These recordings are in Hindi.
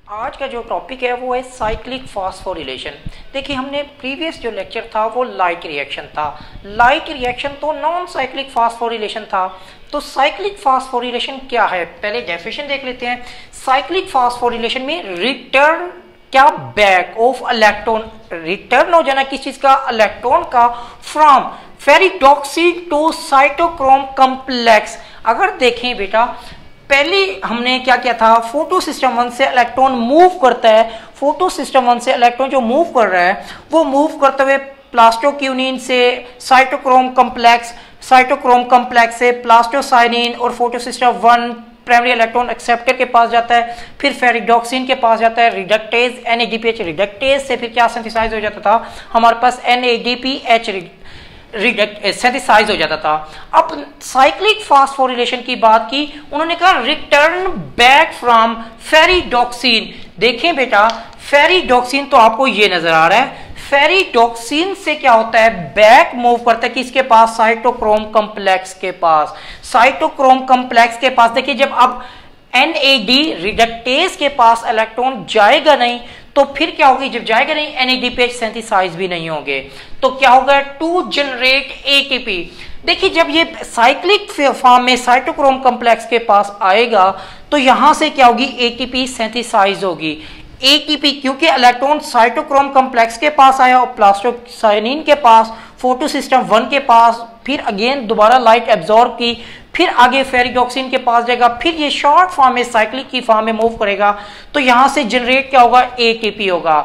आज का जो टॉपिक है वो है साइक्लिक फास्फोरिलेशन। देखिए हमने प्रीवियस जो लेक्चर था वो लाइक रिएक्शन था। लाइक रिएक्शन तो नॉन साइक्लिक फास्फोरिलेशन था। तो साइक्लिक फास्फोरिलेशन क्या है, पहले डेफिनेशन देख लेते हैं। साइक्लिक फास्फोरिलेशन में रिटर्न क्या बैक ऑफ इलेक्ट्रॉन, रिटर्न हो जाना किस चीज का, इलेक्ट्रॉन का, from ferredoxin to cytochrome complex. अगर देखें बेटा पहले हमने क्या किया था, फोटो सिस्टम 1 से इलेक्ट्रॉन मूव करता है। फोटो सिस्टम 1 से इलेक्ट्रॉन जो मूव कर रहा है वो मूव करते हुए प्लास्टोक्यूनिन से साइटोक्रोम कॉम्प्लेक्स, साइटोक्रोम कॉम्प्लेक्स से प्लास्टोसाइनिन और photosystem 1 primary electron acceptor के पास जाता है, फिर फेरिडॉक्सिन के पास जाता है, रिडक्टेज NADPH, रिडक्टेज से फिर क्या सिंथेसाइज हो जाता था हमारे पास NADPH सिंथेसाइज हो जाता था। अब साइक्लिक फास्फोरिलेशन की बात की, उन्होंने कहा रिटर्न बैक फ्रॉम फेरिडॉक्सिन। देखें बेटा फेरिडॉक्सिन तो आपको ये नजर आ रहा है, फेरिडॉक्सिन से क्या होता है, बैक मूव करता है किसके पास, साइटोक्रोम कॉम्प्लेक्स के पास। साइटोक्रोम कॉम्प्लेक्स के पास देखिए जब अब NAD रिडक्टेज के पास इलेक्ट्रॉन जाएगा नहीं तो फिर क्या होगी, जब जाएगा नहीं NADPH सिंथेसाइज भी नहीं होंगे तो क्या होगा, टू जनरेट ATP। देखिए जब ये साइक्लिक फॉर्म में साइटोक्रोम कॉम्प्लेक्स के पास आएगा तो यहां से क्या होगी, ATP सिंथेसाइज होगी। ATP क्योंकि इलेक्ट्रॉन साइटोक्रोम कॉम्प्लेक्स के पास आया और प्लास्टोसाइनिन के पास, फोटो सिस्टम 1 के पास, फिर अगेन दोबारा लाइट एब्जॉर्ब की, फिर आगे फेरिडॉक्सिन के पास जाएगा, फिर ये शॉर्ट फॉर्म में साइक्लिक की फॉर्म में मूव करेगा तो यहां से जनरेट क्या होगा, ATP होगा।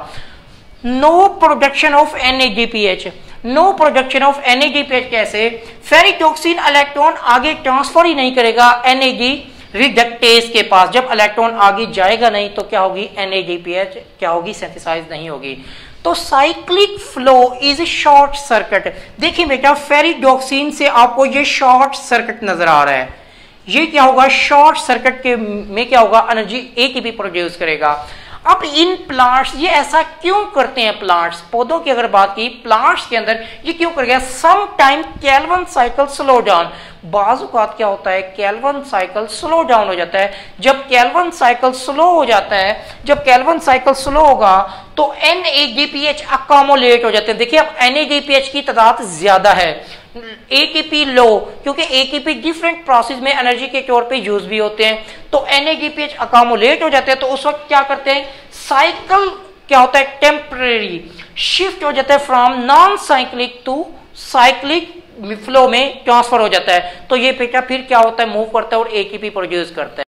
No production of NADPH, no production of NADPH कैसे, फेरिडॉक्सिन इलेक्ट्रॉन आगे ट्रांसफर ही नहीं करेगा NAD रिडक्टेज के पास, जब इलेक्ट्रॉन आगे जाएगा नहीं तो क्या होगी, NADPH क्या होगी, सिंथेसाइज नहीं होगी। तो cyclic flow is short circuit. देखिए बेटा फेरिडॉक्सिन से आपको ये शॉर्ट सर्किट नजर आ रहा है, ये क्या होगा, शॉर्ट सर्किट के में क्या होगा, एनर्जी ATP प्रोड्यूस करेगा। अब इन प्लांट्स ये ऐसा क्यों करते हैं, प्लांट्स पौधों की अगर बात की, प्लांट्स के अंदर ये क्यों करेगा, some time Calvin cycle slow down. बाज़-औक़ात क्या होता है, केल्विन साइकिल स्लो डाउन हो जाता है। जब केल्विन साइकिल स्लो हो जाता है, जब केल्विन साइकिल स्लो होगा तो NADPH अकोमोलेट हो जाते हैं। देखिए अब NADPH की तादाद ज्यादा है, ATP लो, क्योंकि ATP डिफरेंट प्रोसेस में एनर्जी के तौर पे यूज भी होते हैं। तो NADPH अकोमोलेट हो जाते हैं तो उस वक्त क्या करते हैं, साइकिल क्या होता है, टेम्परेरी शिफ्ट हो जाता है from non cyclic to cyclic flow में ट्रांसफर हो जाता है। तो ये बेटा फिर क्या होता है, मूव करता है और ATP प्रोड्यूस करता है।